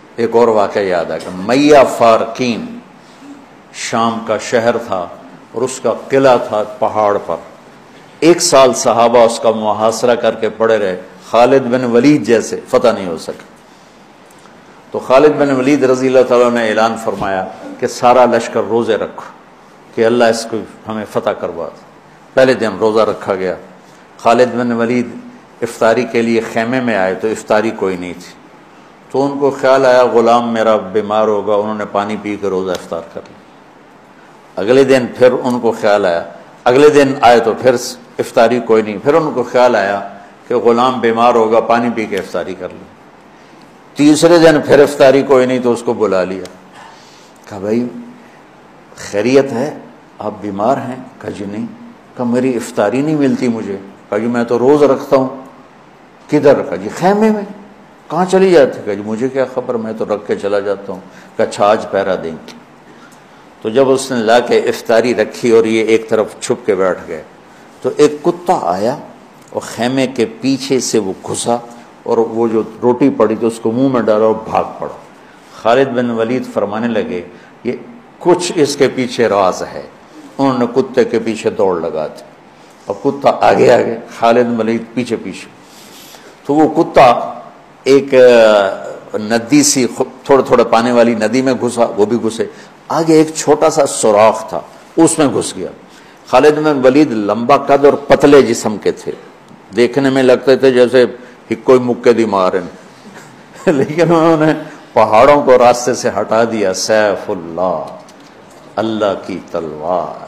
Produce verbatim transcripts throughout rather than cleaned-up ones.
ایک اور واقعہ یاد آ گیا، میہ فارقین شام کا شہر تھا اور اس کا قلعہ تھا پہاڑ پر. ایک سال صحابہ اس کا محاصرہ کر کے پڑے رہے، خالد بن ولید جیسے فتح نہیں ہو سکا. تو خالد بن ولید رضی اللہ تعالیٰ نے اعلان فرمایا کہ سارا لشکر روزے رکھو کہ اللہ اس کو ہمیں فتح کروا دے. پہلے دن روزہ رکھا گیا. خالد بن ولید افطاری کے لیے خیمے میں آئے تو افطاری کوئی نہیں تھی، تو ان کو خیال آیا غلام میرا بیمار ہوگا، انہوں نے پانی پی کے روزہ افطار کر لیا. اگلے دن پھر ان کو خیال آیا، اگلے دن آئے تو پھر افطاری کوئی نہیں، پھر ان کو خیال آیا کہ غلام بیمار ہوگا، پانی پی کے افطاری کر لیں. تیسرے دن پھر افطاری کوئی نہیں تو اس کو بلا لیا، کہا بھائی خیریت ہے، آپ بیمار ہیں؟ کہا جی نہیں. کہا میری افطاری نہیں ملتی مجھے. کہا جی میں تو روز رکھتا ہوں. کدھر؟ کہا جی خیمے میں. کہاں چلی جاتی؟ کہا جی مجھے کیا خبر، میں تو رکھ کے چلا جاتا ہوں. کہا اچھا آج پہرا دیں. تو جب اس نے لا کے افطاری رکھی اور یہ ایک طرف چھپ کے بیٹھ گئے تو ایک کتا آیا اور خیمے کے پیچھے سے وہ گھسا اور وہ جو روٹی پڑی تو اس کو منہ میں ڈالا اور بھاگ پڑا. خالد بن ولید فرمانے لگے یہ کچھ اس کے پیچھے راز ہے. انہوں نے کتے کے پیچھے دوڑ لگا دی اور کتا آگے آگے، خالد بن ولید پیچھے پیچھے. تو وہ کتا ایک ندی سی تھوڑا تھوڑا پانی والی ندی میں گھسا، وہ بھی گھسے. آگے ایک چھوٹا سا سوراخ تھا، اس میں گھس گیا. خالد بن ولید لمبا قد اور پتلے جسم کے تھے، دیکھنے میں لگتے تھے جیسے کوئی مکے دی مارن، لیکن انہوں نے پہاڑوں کو راستے سے ہٹا دیا. سیف اللہ، اللہ کی تلوار.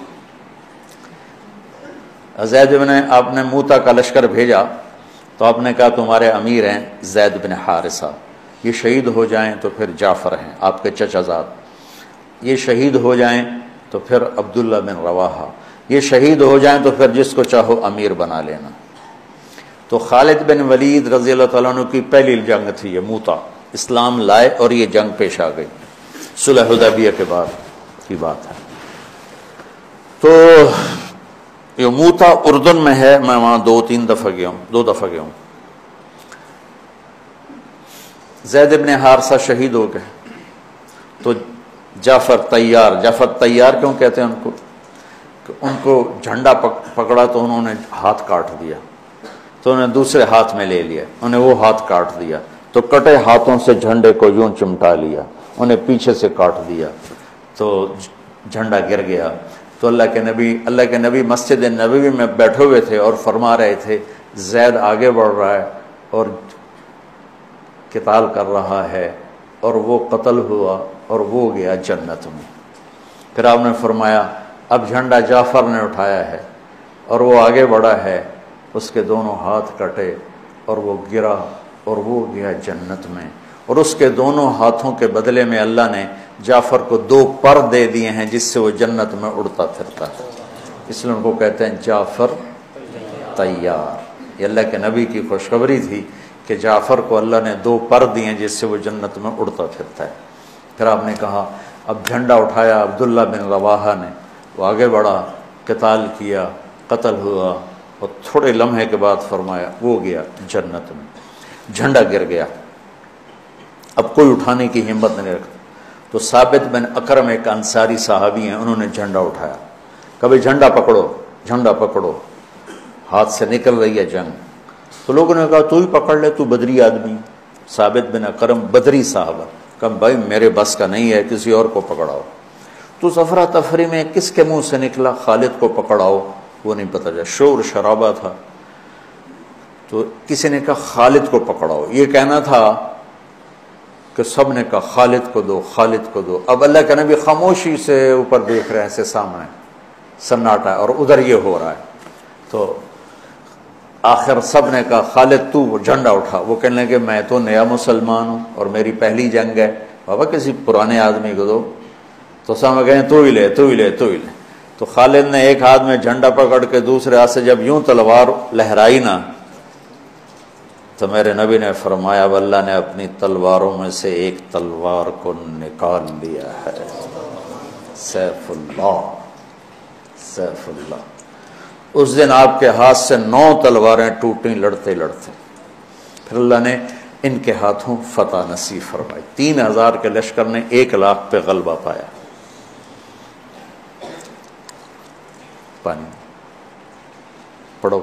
زید بن آپ نے موتا کا لشکر بھیجا تو آپ نے کہا تمہارے امیر ہیں زید بن حارثہ، یہ شہید ہو جائیں تو پھر جعفر ہیں آپ کے چچا زاد، یہ شہید ہو جائیں تو پھر عبداللہ بن رواحہ، یہ شہید ہو جائیں تو پھر جس کو چاہو امیر بنا لینا. تو خالد بن ولید رضی اللہ تعالیٰ عنہ کی پہلی جنگ تھی یہ موتا. اسلام لائے اور یہ جنگ پیش آ گئی، صلح حدیبیہ کے بعد کی بات ہے. تو یہ موتا اردن میں ہے، میں وہاں دو تین دفعہ گیا ہوں، دو دفعہ گیا ہوں. زید بن حارثہ شہید ہو گئے تو جعفر طیار، جعفر طیار کیوں کہتے ہیں ان کو؟ کہ ان کو جھنڈا پکڑا تو انہوں نے ہاتھ کاٹ دیا، تو انہوں نے دوسرے ہاتھ میں لے لیا، انہیں وہ ہاتھ کاٹ دیا، تو کٹے ہاتھوں سے جھنڈے کو یوں چمٹا لیا، انہیں پیچھے سے کاٹ دیا تو جھنڈا گر گیا. تو اللہ کے نبی اللہ کے نبی مسجد نبوی میں بیٹھے ہوئے تھے اور فرما رہے تھے زید آگے بڑھ رہا ہے اور قتال کر رہا ہے اور وہ قتل ہوا اور وہ گیا جنت میں. پھر آپ نے فرمایا اب جھنڈا جعفر نے اٹھایا ہے اور وہ آگے بڑھا ہے، اس کے دونوں ہاتھ کٹے اور وہ گرا اور وہ گیا جنت میں، اور اس کے دونوں ہاتھوں کے بدلے میں اللہ نے جعفر کو دو پر دے دیے ہیں جس سے وہ جنت میں اڑتا پھرتا ہے. اس لیے ان کو کہتے ہیں جعفر طیار. یہ اللہ کے نبی کی خوشخبری تھی کہ جعفر کو اللہ نے دو پر دیے جس سے وہ جنت میں اڑتا پھرتا ہے. پھر آپ نے کہا اب جھنڈا اٹھایا عبداللہ بن رواحہ نے، وہ آگے بڑھا، قتال کیا، قتل ہوا اور تھوڑے لمحے کے بعد فرمایا وہ گیا جنت میں. جھنڈا گر گیا، اب کوئی اٹھانے کی ہمت نہیں رکھتا. تو ثابت بن اکرم ایک انصاری صحابی ہیں، انہوں نے جھنڈا اٹھایا، کبھی جھنڈا پکڑو جھنڈا پکڑو، ہاتھ سے نکل رہی ہے جنگ. تو لوگوں نے کہا تو ہی پکڑ لے، تو بدری آدمی. ثابت بن اکرم بدری صحابہ، کہا بھائی میرے بس کا نہیں ہے، کسی اور کو پکڑاؤ. تو افرا تفری میں کس کے منہ سے نکلا خالد کو پکڑاؤ، وہ نہیں پتہ چلا، شور شرابہ تھا. تو کسی نے کہا خالد کو پکڑاؤ، یہ کہنا تھا کہ سب نے کہا خالد کو دو خالد کو دو. اب اللہ کے نبی خاموشی سے اوپر دیکھ رہے ہیں سے سامنے سناٹا اور ادھر یہ ہو رہا ہے. تو آخر سب نے کہا خالد تو جھنڈا اٹھا. وہ کہنے لگے میں تو نیا مسلمان ہوں اور میری پہلی جنگ ہے، بابا کسی پرانے آدمی کو دو. تو سب کہیں تو ہی لے تو ہی لے تو ہی لے. تو خالد نے ایک ہاتھ میں جھنڈا پکڑ کے دوسرے ہاتھ سے جب یوں تلوار لہرائی نا تو میرے نبی نے فرمایا اب اللہ نے اپنی تلواروں میں سے ایک تلوار کو نکال لیا ہے. سیف اللہ سیف اللہ. اس دن آپ کے ہاتھ سے نو تلواریں ٹوٹیں لڑتے لڑتے. پھر اللہ نے ان کے ہاتھوں فتح نصیب فرمائی. تین ہزار کے لشکر نے ایک لاکھ پہ غلبہ پایا. پانی پڑھو.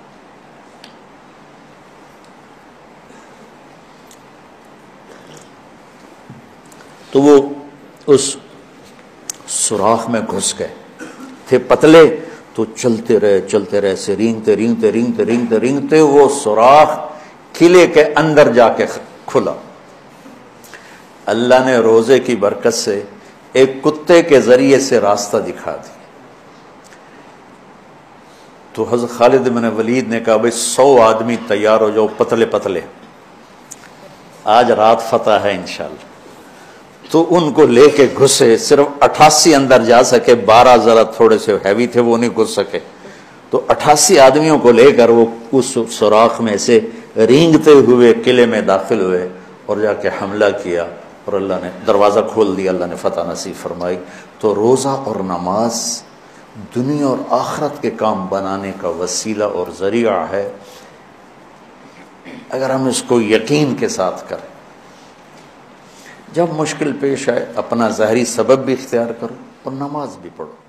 تو وہ اس سوراخ میں گھس گئے تھے پتلے، تو چلتے رہے چلتے رہے سے رینگتے رینگتے رینگتے رینگتے رینگتے وہ سوراخ قلعے کے اندر جا کے کھلا. اللہ نے روزے کی برکت سے ایک کتے کے ذریعے سے راستہ دکھا دیا. تو حضرت خالد بن ولید نے کہا بھائی سو آدمی تیار ہو جاؤ پتلے پتلے، آج رات فتح ہے انشاءاللہ. تو ان کو لے کے گھسے. صرف اٹھاسی اندر جا سکے، بارہ ذرا تھوڑے سے ہیوی تھے وہ نہیں گھس سکے. تو اٹھاسی آدمیوں کو لے کر وہ اس سوراخ میں سے رینگتے ہوئے قلعے میں داخل ہوئے اور جا کے حملہ کیا، اور اللہ نے دروازہ کھول دیا، اللہ نے فتح نصیب فرمائی. تو روزہ اور نماز دنیا اور آخرت کے کام بنانے کا وسیلہ اور ذریعہ ہے اگر ہم اس کو یقین کے ساتھ کریں. جب مشکل پیش آئے اپنا ظاہری سبب بھی اختیار کرو اور نماز بھی پڑھو.